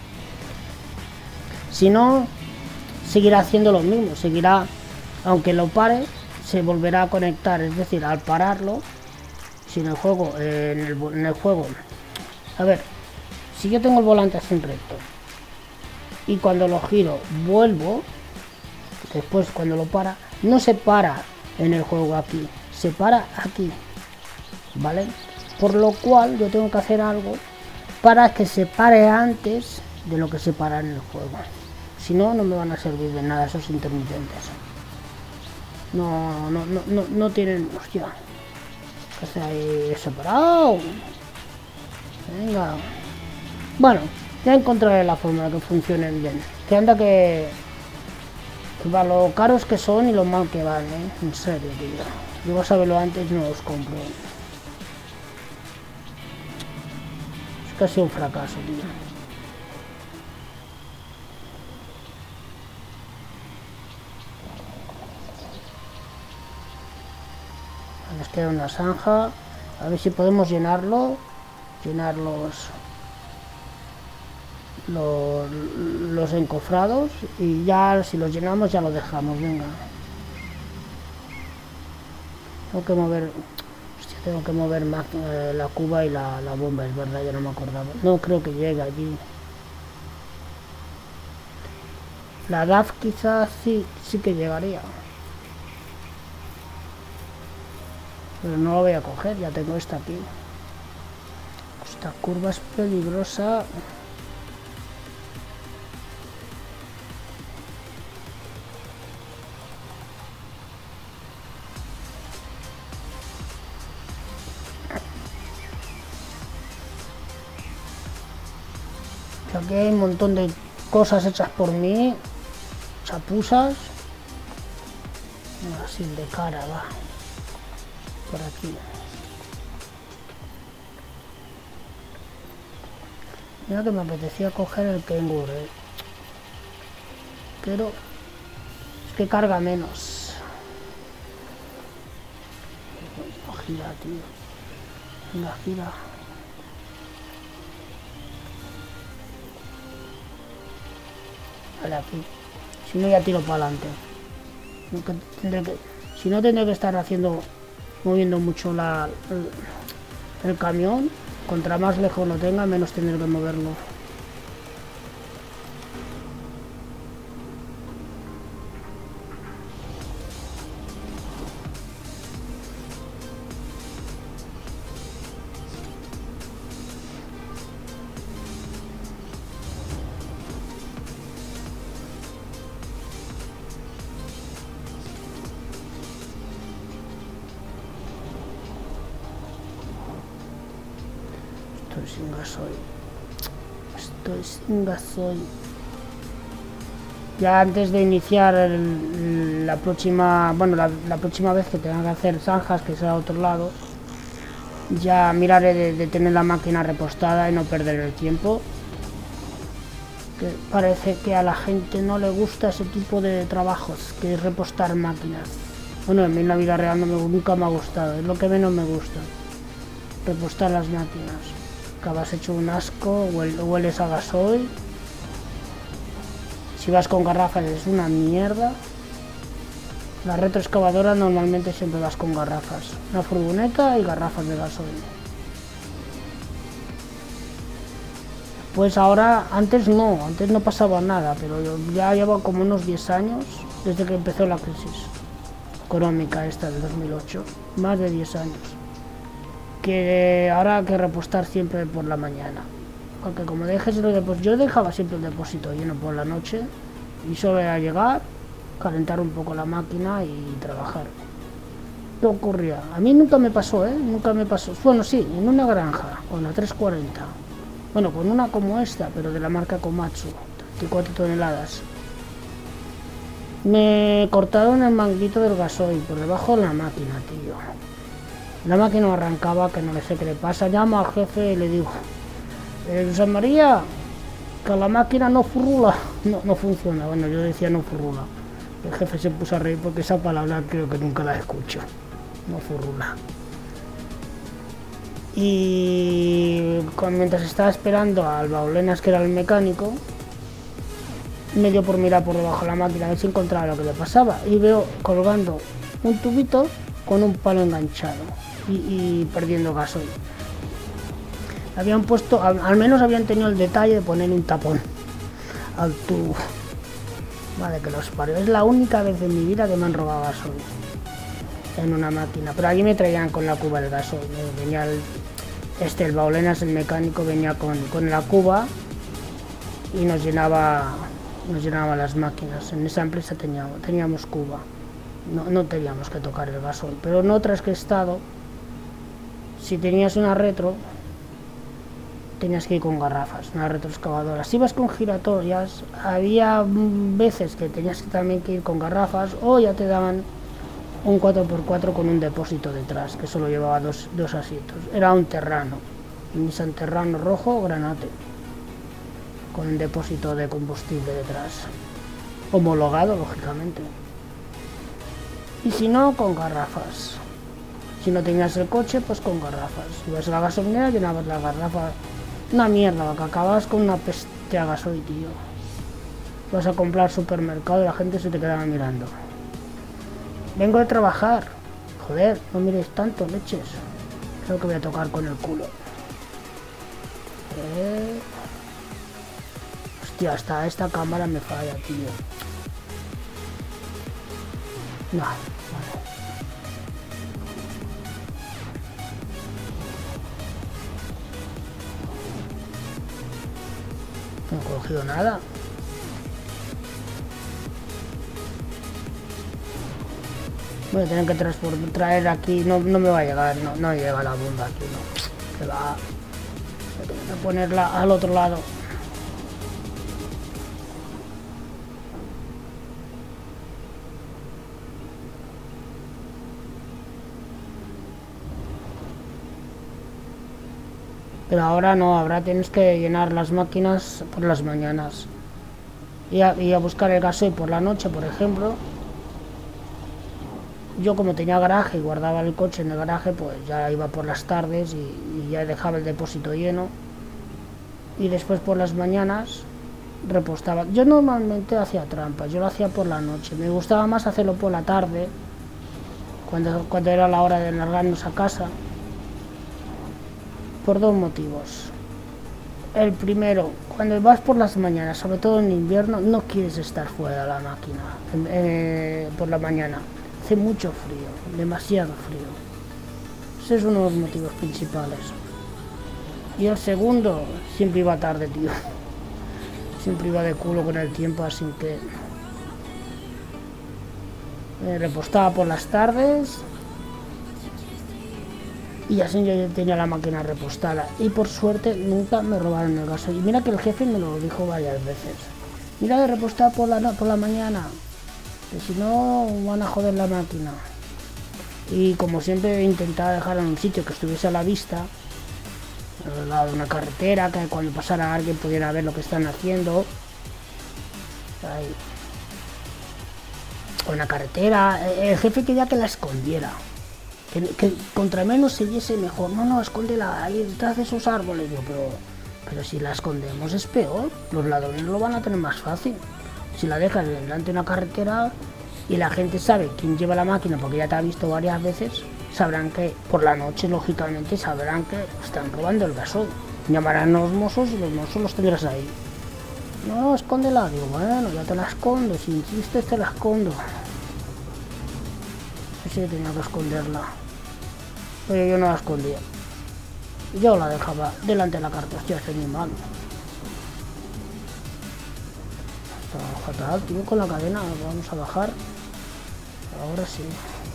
Si no, seguirá haciendo lo mismo, seguirá, aunque lo pare, se volverá a conectar. Es decir, al pararlo, si en el juego, en el, en el juego, a ver, si yo tengo el volante así en recto y cuando lo giro vuelvo, después cuando lo para, no se para en el juego aquí, se para aquí, ¿vale? Por lo cual yo tengo que hacer algo para que se pare antes de lo que se para en el juego. Si no, no me van a servir de nada esos intermitentes. No, no, no, no, no tienen... Hostia, que se ha separado. Venga. Bueno, ya encontraré la forma de que funcionen bien. Que anda que... Va, lo caros que son y lo mal que van, ¿eh? En serio, tío. Yo a saberlo antes no los compro. Es casi un fracaso, tío. Nos queda una zanja. A ver si podemos llenarlo. Llenar los... Los, los encofrados y ya si los llenamos ya lo dejamos. Venga, tengo que mover, hostia, tengo que mover más eh, la cuba y la, la bomba, es verdad, yo no me acordaba. No creo que llegue allí. La D A F quizás sí, sí que llegaría, pero no lo voy a coger, ya tengo esta aquí. Esta curva es peligrosa. Aquí hay un montón de cosas hechas por mí, chapuzas. Así de cara, va. Por aquí. Mira que me apetecía coger el Kengur, eh. Pero es que carga menos. No gira, tío. Venga, gira. Vale, aquí. Si no, ya tiro para adelante. Si no, tendré que estar haciendo, moviendo mucho la, el, el camión. Contra más lejos lo tenga, menos tendré que moverlo. Estoy sin gasoil. Estoy sin gasoil. Ya antes de iniciar el, la próxima, bueno, la, la próxima vez que tenga que hacer zanjas, que sea a otro lado, ya miraré de, de tener la máquina repostada y no perder el tiempo. Que parece que a la gente no le gusta ese tipo de trabajos, que es repostar máquinas. Bueno, a mí en la vida real no me, nunca me ha gustado, es lo que menos me gusta, repostar las máquinas. Acabas hecho un asco, hueles a gasoil. Si vas con garrafas es una mierda. La retroexcavadora normalmente siempre vas con garrafas. Una furgoneta y garrafas de gasoil. Pues ahora, antes no, antes no pasaba nada, pero yo ya llevo como unos diez años desde que empezó la crisis económica esta del dos mil ocho. Más de diez años. Que ahora hay que repostar siempre por la mañana, porque como dejes el depósito, yo dejaba siempre el depósito lleno por la noche y solo era llegar, calentar un poco la máquina y trabajar. ¿Qué ocurría? A mí nunca me pasó, ¿eh? Nunca me pasó. Bueno, sí, en una granja, con la trescientos cuarenta, bueno, con una como esta, pero de la marca Komatsu, treinta y cuatro toneladas. Me cortaron el manguito del gasoil por debajo de la máquina, tío. La máquina arrancaba, que no le sé qué le pasa. Llamo al jefe y le digo, eh, José María, que la máquina no furrula, no, no funciona. Bueno, yo decía no furrula. El jefe se puso a reír porque esa palabra creo que nunca la escucho. No furrula. Y mientras estaba esperando al Baulenas, que era el mecánico, me dio por mirar por debajo de la máquina a ver si encontraba lo que le pasaba. Y veo colgando un tubito con un palo enganchado. Y, y perdiendo gasoil. Habían puesto, al, al menos habían tenido el detalle de poner un tapón al tubo. Vale, que los parió. Es la única vez en mi vida que me han robado gasoil en una máquina. Pero allí me traían con la cuba de gasoil. Venía el, este, el Baulenas, el mecánico, venía con, con la cuba y nos llenaba, nos llenaba las máquinas. En esa empresa teníamos, teníamos cuba. No, no teníamos que tocar el gasoil. Pero en otras que he estado, si tenías una retro, tenías que ir con garrafas, una retroexcavadora. Si ibas con giratorias, había veces que tenías que también que ir con garrafas, o ya te daban un cuatro por cuatro con un depósito detrás, que solo llevaba dos, dos asientos. Era un Terrano, un Nissan Terrano rojo granate, con un depósito de combustible detrás, homologado, lógicamente. Y si no, con garrafas. Si no tenías el coche, pues con garrafas. Si ibas a la gasolinera, llenabas la garrafa. Una mierda, que acababas con una peste a gasoil, tío. Vas a comprar al supermercado y la gente se te quedaba mirando. Vengo de trabajar. Joder, no mires tanto, leches. Creo que voy a tocar con el culo. Eh... Hostia, hasta esta cámara me falla, tío. No, vale. No he cogido nada. Voy a tener que transportar, traer aquí, no, no me va a llegar, no, no llega la bomba aquí, no. Que va. Voy a tener que ponerla al otro lado. Pero ahora no, ahora tienes que llenar las máquinas por las mañanas. Y a, y a buscar el gasoil por la noche, por ejemplo. Yo como tenía garaje y guardaba el coche en el garaje, pues ya iba por las tardes y, y ya dejaba el depósito lleno. Y después por las mañanas repostaba. Yo normalmente hacía trampas, yo lo hacía por la noche. Me gustaba más hacerlo por la tarde, cuando, cuando era la hora de largarnos a casa. Por dos motivos. El primero, cuando vas por las mañanas, sobre todo en invierno, no quieres estar fuera de la máquina eh, por la mañana. Hace mucho frío, demasiado frío. Ese es uno de los motivos principales. Y el segundo, siempre iba tarde, tío. Siempre iba de culo con el tiempo, así que... Me repostaba por las tardes... Y así yo tenía la máquina repostada. Y por suerte nunca me robaron el gasoil. Y mira que el jefe me lo dijo varias veces. Mira de repostar por la, por la mañana. Que si no van a joder la máquina. Y como siempre intentaba dejar en un sitio que estuviese a la vista. Al lado de una carretera. Que cuando pasara alguien pudiera ver lo que están haciendo. Ahí. O una carretera. El jefe quería que la escondiera. Que, que contra menos se viese mejor. No, no, escóndela ahí detrás de esos árboles. Yo, pero, pero si la escondemos es peor. Los ladrones lo van a tener más fácil. Si la dejas delante de una carretera y la gente sabe quién lleva la máquina porque ya te ha visto varias veces, sabrán que por la noche, lógicamente, sabrán que están robando el gasoil. Llamarán a los mozos y los mozos los tendrás ahí. No, no, escóndela. Digo, bueno, ya te la escondo. Si insistes, te la escondo. Sí, tenía que esconderla. Pero yo no la escondía. Yo la dejaba delante de la carta. Hostia, estoy muy mal. Está fatal, tío, con la cadena. Vamos a bajar. Ahora sí.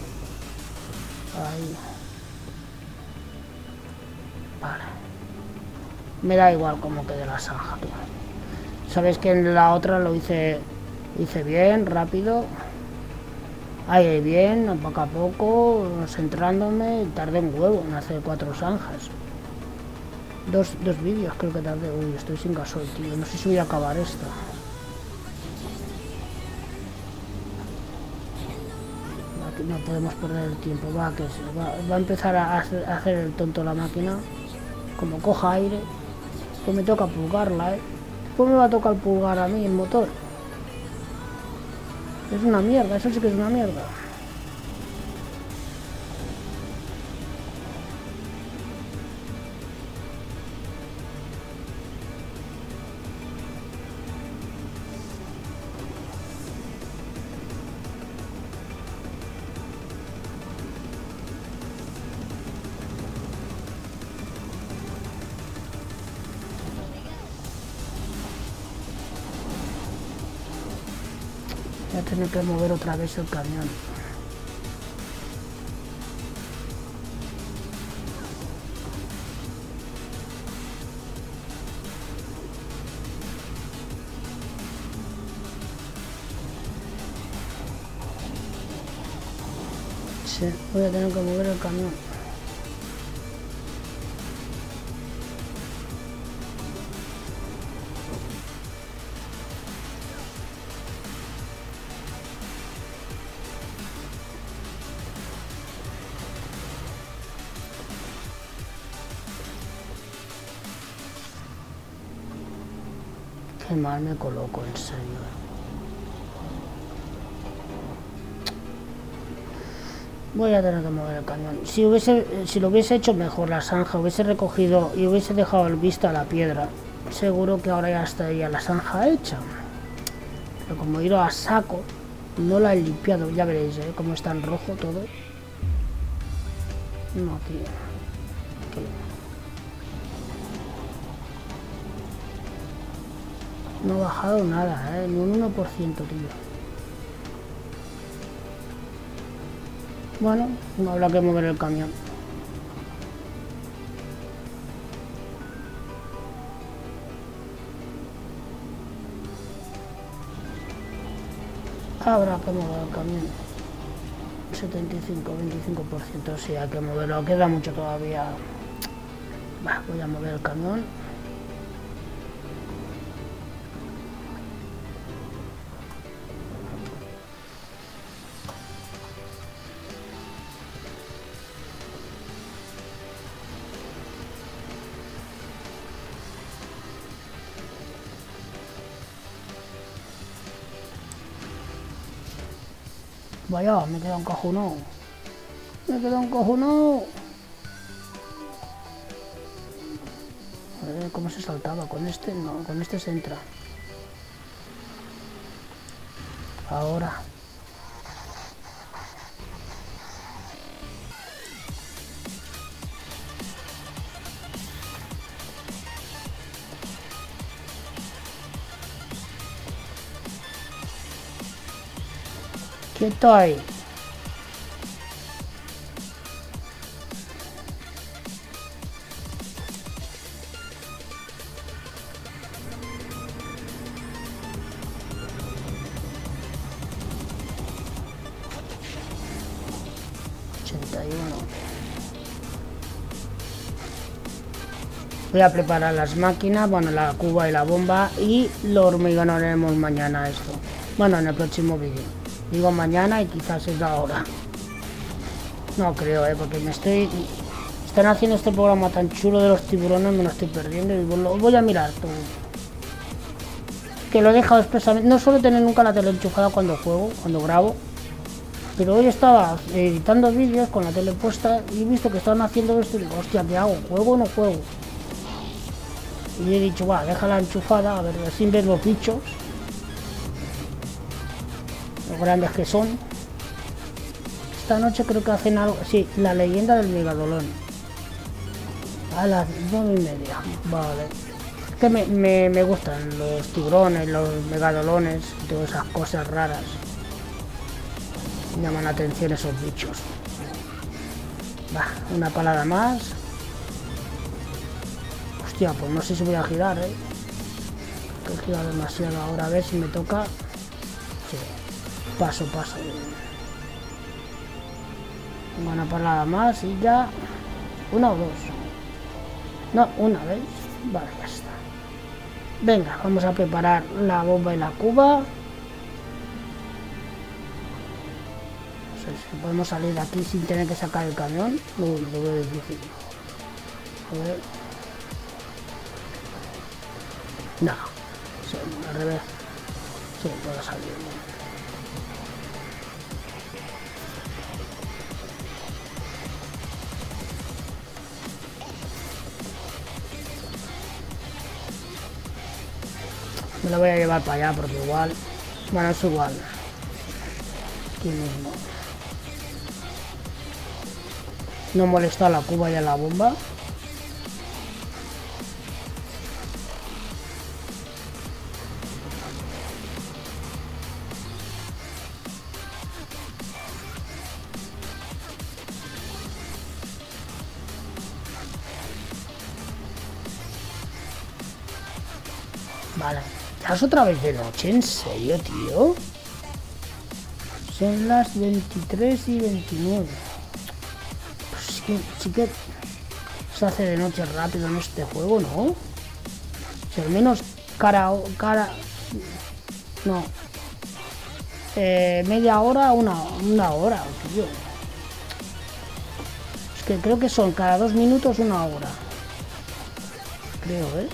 Ahí. Vale. Me da igual cómo quede la zanja, tío. Sabéis que en la otra lo hice, hice bien, rápido. Ahí bien, poco a poco, centrándome, tardé un huevo en hacer cuatro zanjas. Dos, dos vídeos creo que tardé. Uy, estoy sin gasoil, tío. No sé si voy a acabar esto. Aquí no podemos perder el tiempo. Va, que se va, va a empezar a hacer, a hacer el tonto la máquina. Como coja aire. Pues me toca pulgarla, eh. Pues me va a tocar pulgar a mí el motor. Es una mierda, eso sí que es una mierda. Voy a tener que mover otra vez el camión. Sí, voy a tener que mover el camión. Qué mal me coloco, en serio. Voy a tener que mover el camión. Si hubiese, si lo hubiese hecho mejor la zanja, hubiese recogido y hubiese dejado el visto a la piedra, seguro que ahora ya estaría la zanja hecha. Pero como he ido a saco, no la he limpiado. Ya veréis, ¿eh? Cómo está en rojo todo. No, tío. ¿Qué? No ha bajado nada, ¿eh? Ni un uno por ciento, tío. Bueno, no habrá que mover el camión. Habrá que mover el camión. setenta y cinco, veinticinco por ciento, sí, hay que moverlo. Queda mucho todavía. Va, voy a mover el camión. Vaya, me queda un cojonado. Me queda un cojonado. A ver cómo se saltaba. Con este no, con este se entra. Ahora. Quieto ahí. ochenta y uno. Voy a preparar las máquinas, bueno, la cuba y la bomba, y lo hormigonaremos mañana esto. Bueno, en el próximo vídeo. Digo mañana y quizás es ahora. No creo, eh, porque me estoy... Están haciendo este programa tan chulo de los tiburones, me lo estoy perdiendo y lo voy a mirar todo. Que lo he dejado expresamente. No suelo tener nunca la tele enchufada cuando juego, cuando grabo. Pero hoy estaba editando vídeos con la tele puesta y he visto que estaban haciendo esto y digo, hostia, ¿qué hago? ¿Juego o no juego? Y he dicho, va, déjala enchufada, a ver, así ves los bichos. Lo grandes que son. Esta noche creo que hacen algo, sí, la leyenda del megalodón. A las nueve y media, vale. Es que me, me, me gustan los tiburones, los megalolones, todas esas cosas raras. Me llaman la atención esos bichos. Va, una palada más. Hostia, pues no sé si voy a girar, eh. Que he girado demasiado ahora, a ver si me toca. Sí. Paso, paso. Una palada más y ya. Una o dos. No, una vez. Vale, ya está. Venga, vamos a preparar la bomba y la cuba. No sé si podemos salir de aquí sin tener que sacar el camión. No, lo veo difícil. A ver. No. Sí, al revés. Sí, puedo salir. Me lo voy a llevar para allá porque igual... Bueno, es igual. Aquí mismo. No molesta a la cuba y a la bomba. Vale. ¿Ya es otra vez de noche? ¿En serio, tío? Son las veintitrés y veintinueve. Pues sí que, sí que se hace de noche rápido en este juego, ¿no? Si al menos cara... cara no. Eh, media hora, una, una hora, tío. Es que creo que son cada dos minutos una hora. Creo, ¿eh?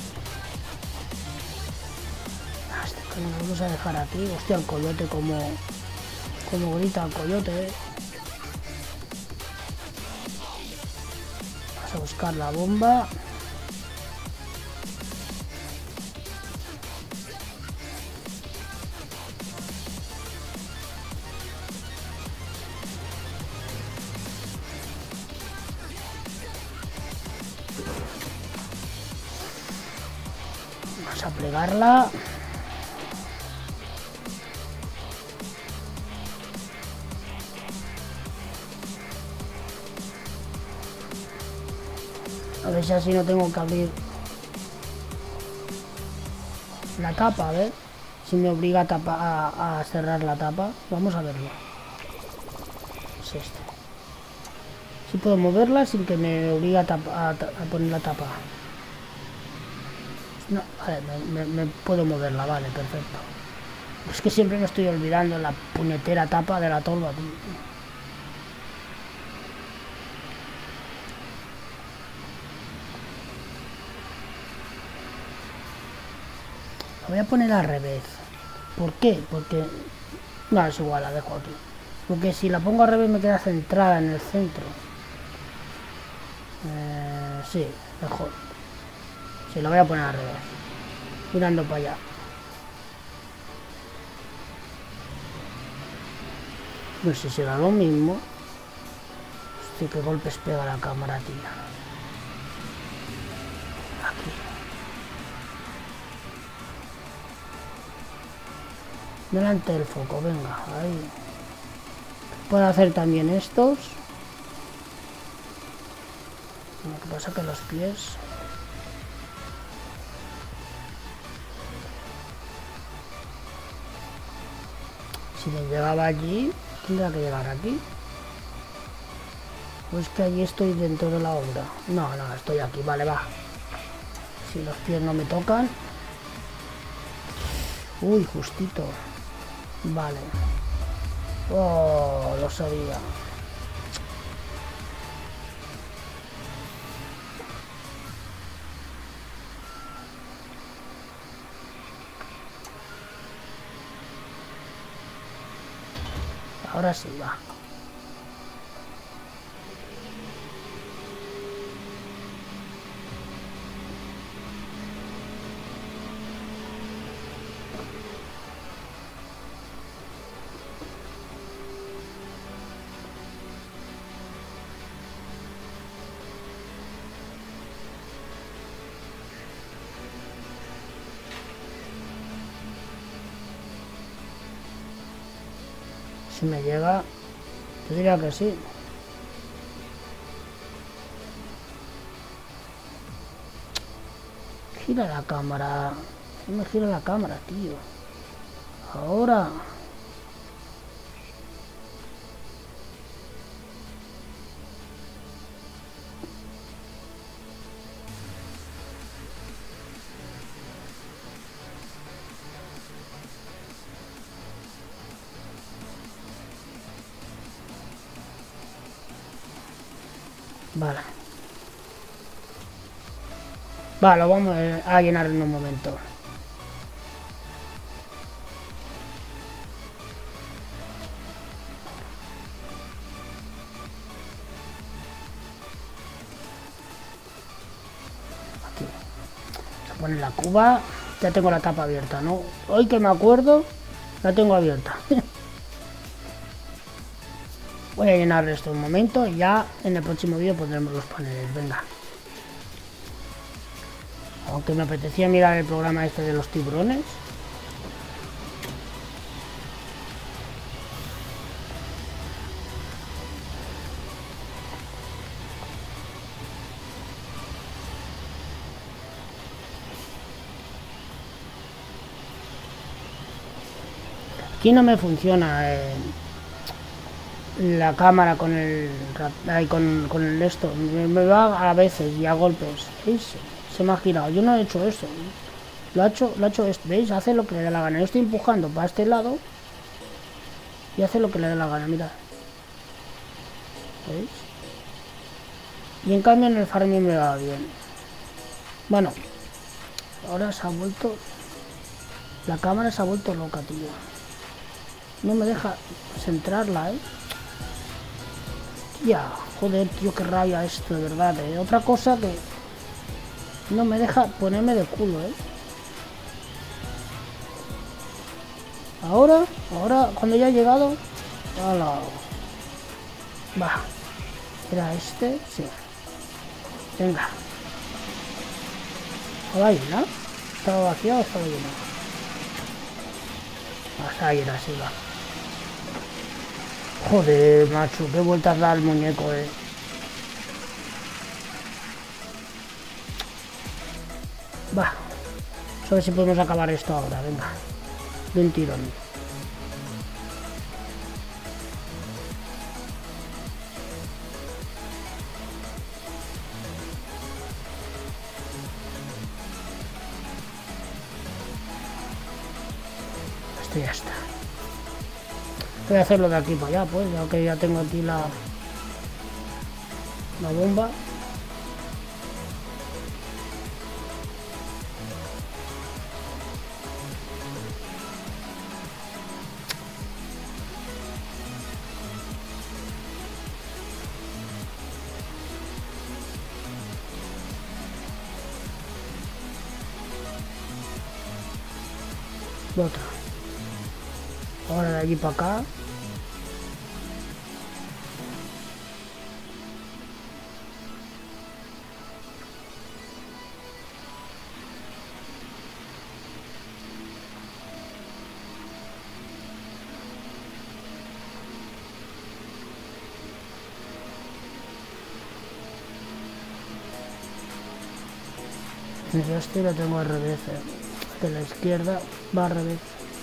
Lo vamos a dejar aquí. Hostia, el coyote como... Como grita el coyote, ¿eh? Vamos a buscar la bomba. Vamos a plegarla. A ver si así no tengo que abrir la tapa, a ver si me obliga a, tapa, a, a cerrar la tapa. Vamos a verlo. Es este. Si puedo moverla sin que me obligue a, tapa, a, a poner la tapa. No, vale, me, me, me puedo moverla, vale, perfecto. Es que siempre me estoy olvidando la puñetera tapa de la tolva, tío. La voy a poner al revés. ¿Por qué? Porque... No, es igual, la dejo aquí. Porque si la pongo al revés me queda centrada en el centro. Eh, sí, mejor. Sí, la voy a poner al revés. Mirando para allá. No sé si será lo mismo. Hostia, qué golpes pega la cámara, tía. Aquí. Delante del foco, venga, ahí. Puedo hacer también estos. Lo que pasa que los pies... Si me llegaba allí, tendrá que llegar aquí. ¿O es que allí estoy dentro de la obra? No, no, estoy aquí, vale, va. Si los pies no me tocan... Uy, justito. Vale. Oh, lo sabía. Ahora sí, va. Si me llega, yo diría que sí. Gira la cámara. No me gira la cámara, tío. Ahora. Vale. Vale, lo vamos a llenar en un momento. Aquí. Vamos a poner la cuba. Ya tengo la tapa abierta, ¿no? Hoy que me acuerdo, la tengo abierta. Voy a llenar esto un momento y ya en el próximo vídeo pondremos los paneles. Venga. Aunque me apetecía mirar el programa este de los tiburones. Aquí no me funciona eh, la cámara con el con, con el esto. Me, me va a veces y a golpes. ¿Veis? Se me ha girado. Yo no he hecho eso. Lo ha hecho, lo ha hecho esto. ¿Veis? Hace lo que le da la gana. Yo estoy empujando para este lado y hace lo que le da la gana. Mirad. ¿Veis? Y en cambio en el farming me va bien. Bueno. Ahora se ha vuelto... La cámara se ha vuelto loca, tío. No me deja centrarla, ¿eh? Ya, joder, tío, qué rabia esto, de verdad, ¿eh? Otra cosa que... No me deja ponerme de culo, ¿eh? Ahora, ahora, cuando ya he llegado... ¡Hala! Va. ¿Era este? Sí. Venga. ¿Estaba llena? ¿Estaba vacía o estaba llena? Está llena, sí, va. Joder, macho, qué vueltas da el muñeco, eh. Va. A ver si podemos acabar esto ahora, venga. De un tirón. esto ya está. Voy a hacerlo de aquí para allá, pues, ya que ya tengo aquí la, la bomba. Otra. Ahora de allí para acá. Este lo tengo al revés, eh. De la izquierda va al revés.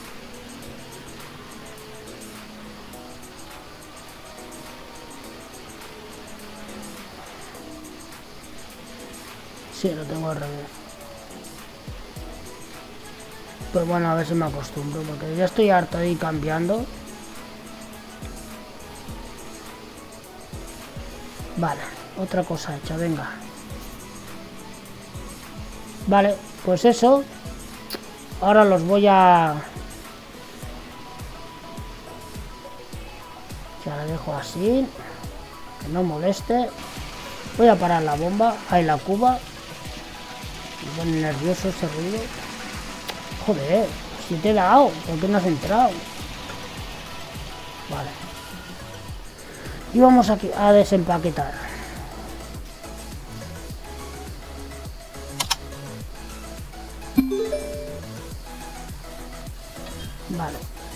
Sí, lo tengo al revés. Pues bueno, a ver si me acostumbro, porque ya estoy harto de ir cambiando. Vale, otra cosa hecha, venga. Vale, pues eso. Ahora los voy a... Ya la dejo así, que no moleste. Voy a parar la bomba, ahí la cuba. Me pone nervioso ese ruido. Joder, si te he dado, ¿por qué no has entrado? Vale. Y vamos aquí a desempaquetar. Vale.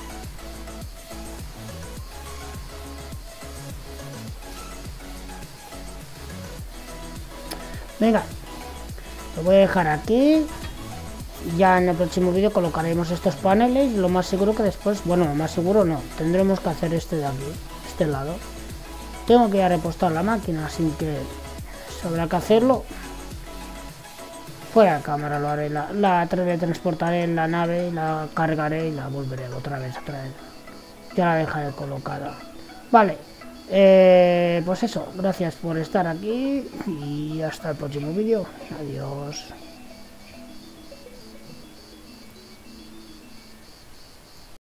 Venga, lo voy a dejar aquí. Ya en el próximo vídeo colocaremos estos paneles. Lo más seguro que después, bueno, lo más seguro no, tendremos que hacer este de aquí, este lado. Tengo que ir a repostar la máquina, así que habrá que hacerlo. Fuera de cámara lo haré, la, la teletransportaré en la nave, la cargaré y la volveré otra vez a traer. Ya la dejaré colocada. Vale, eh, pues eso, gracias por estar aquí y hasta el próximo vídeo. Adiós.